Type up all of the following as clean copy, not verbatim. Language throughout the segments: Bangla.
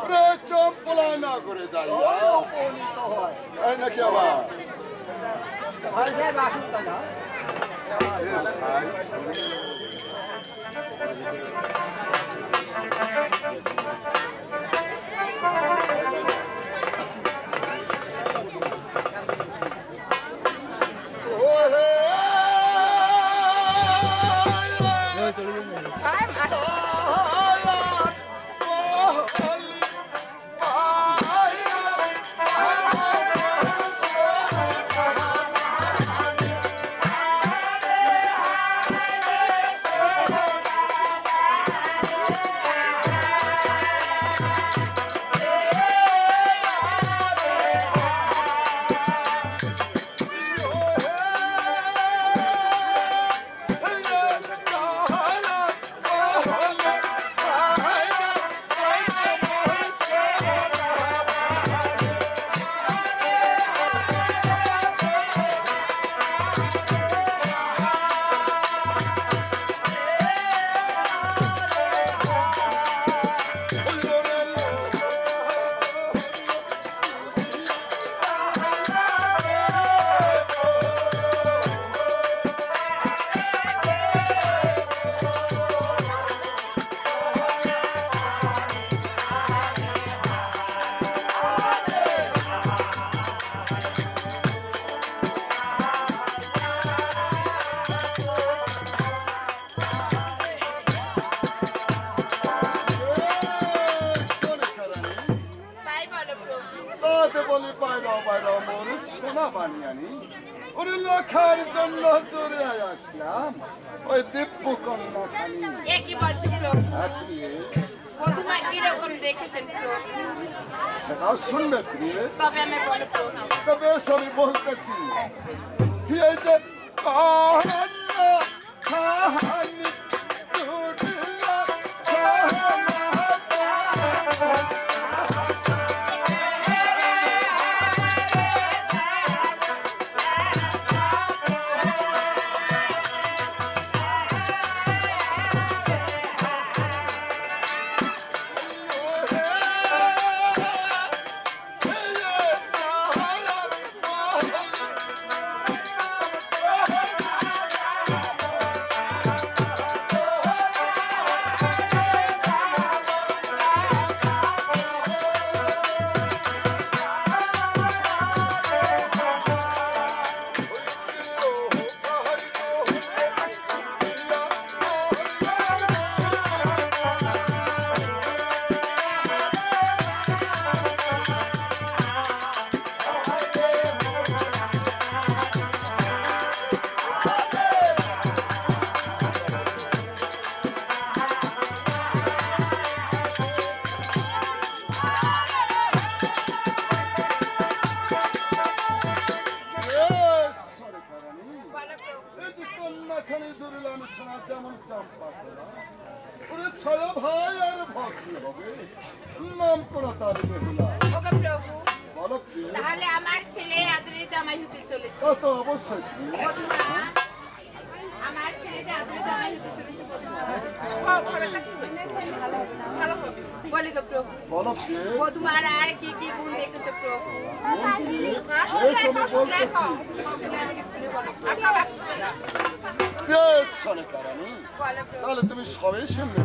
চম্পলা না করে যাই তাই নাকি আবার লেখার জন্য চলে আসলাম ওই দিব্য কন্যা খানি শুনবে তবে আমি বলতেছি এই যে তাহলে তুমি সবাই শুনলে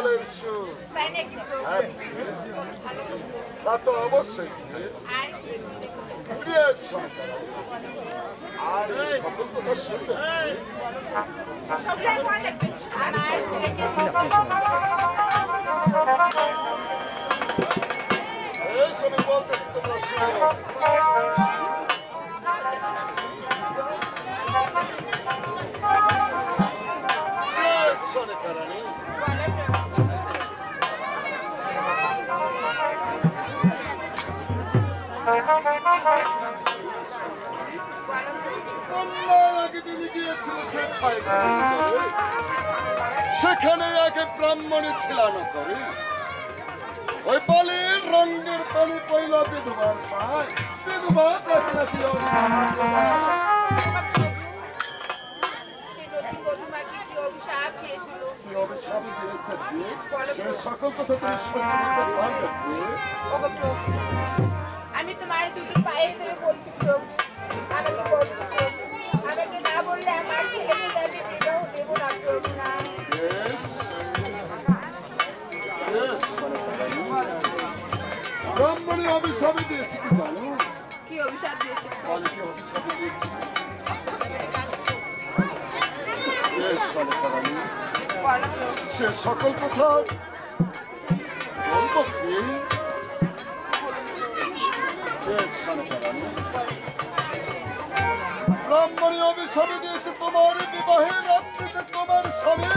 কপালের সুখ তা তো অবশ্যই বেশ শোনাকারানি আর এই সকল কথা শুনবে এই সবই বলতেছি তোমরা শুনো শোনাকারানি সেখানে আগে ব্রাহ্মণী ছিল না করে ওই বালির রঙের পানি পয়লা বিধবার পায় বিধবা সকল কথা তুমি সহ্য করতে পারবে আমি তোমার দুটো পায়ে ধরে বলছি আমাকে বলছি আমাকে না বললে আমার ছেলেকে যাবে বিবাহ দেবো না করবো না ব্রাহ্মণী অভিশাপে দিয়েছি কি জানো কি অভিশাপ দিয়েছে অনেকে অভিশাপে দিয়েছি সে সকল কথা বলবো কি ব্রাহ্মণী অভিশাপে দিয়েছে তোমার বিবাহের রাত্রিতে তোমার স্বামী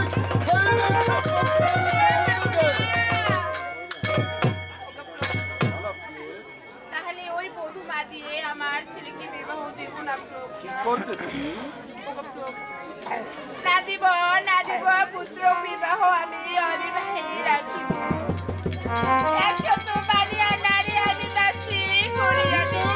তাহলে ওই বধূমা দিয়ে আমার ছেলেকে বিবাহ দেব না কি করতে তুমি না দিব পুত্র বিবাহ আমি অবিবাহে রাখিব একশত বালিয়া নারী আমি দাসী করিয়া দেব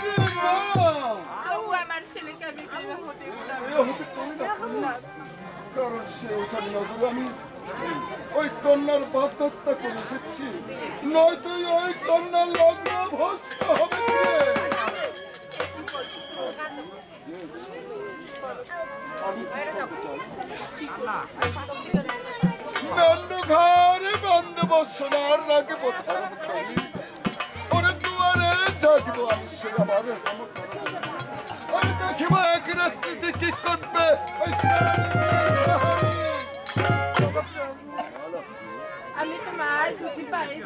আমার ছেলেকে আমি বিবাহ দেব না কারণ সে ওখানে নজর আমি ওই কন্যার বাধ্যতা করে এসেছি নয়তো ওই কন্যার লগ্ন ভস্ম হবে ঘরে বন্ধ বসনার রাগে বোধ করি ওরে দুয়ারে জাগিব আমি সে আমার আমি দেখিব এক রাত্রিতে কি করবে আমি তোমার দুটি পায়ে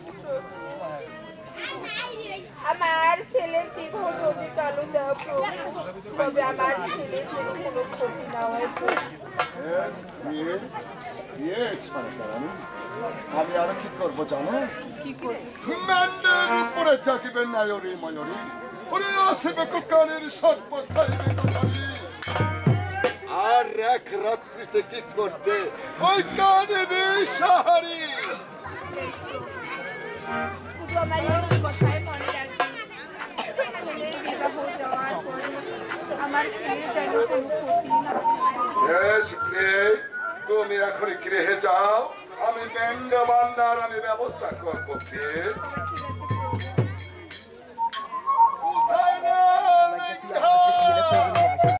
আমার ছেলের বিবাহ যদি চালু দেওয়া তবে আমার ছেলের কোনো ক্ষতি না হয় আমি আরো কি করবো জানো কি করবো ম্যান্ডের উপরে চাকিবেন নায়রি ময়রি ওরে আসবে কানের সর্প খাইবে আর এক রাত্রিতে কি করবে ওই কানে বিষহারি শুধু আমার এই কথাই মনে রাখবি ছেলের বিবাহ দেওয়ার পরে আমার ছেলের যেন কোনো ক্ষতি না তুমি এখন গৃহে যাও আমি ব্যান্ড বান্নার আমি ব্যবস্থা করবো